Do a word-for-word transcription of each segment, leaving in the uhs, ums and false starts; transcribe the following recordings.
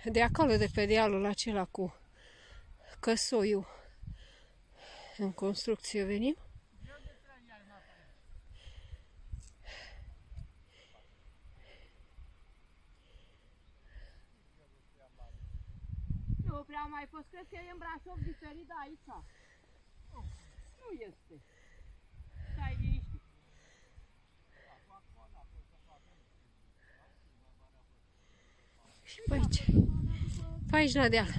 de acolo, de pe dealul acela cu căsoiul în construcție venim. Nu prea mai fost, cred că e în Brașov diferit de aici. Nu este. Stai liniștit. Și pe aici. Pe aici la deal.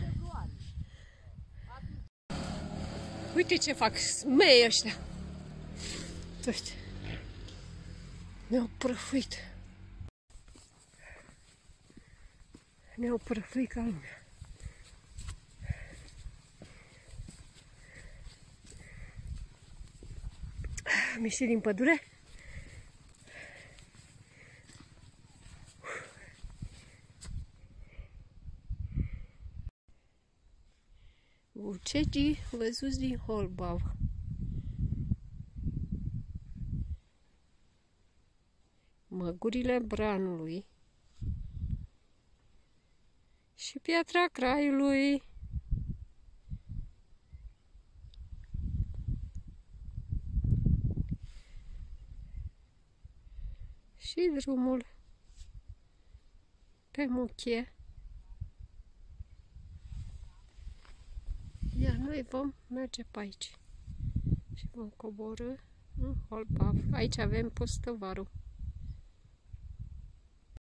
Uite ce fac smei ăștia. Uite. Ne-au prăfuit. Ne-au prăfuit ca lumea. Am ieșit din pădure. Ucegii văzuți din Holbau. Măgurile Branului și Piatra Craiului. Și drumul pe Muchie. Iar noi vom merge pe aici și vom coborî în Holbau. Aici avem Postăvarul.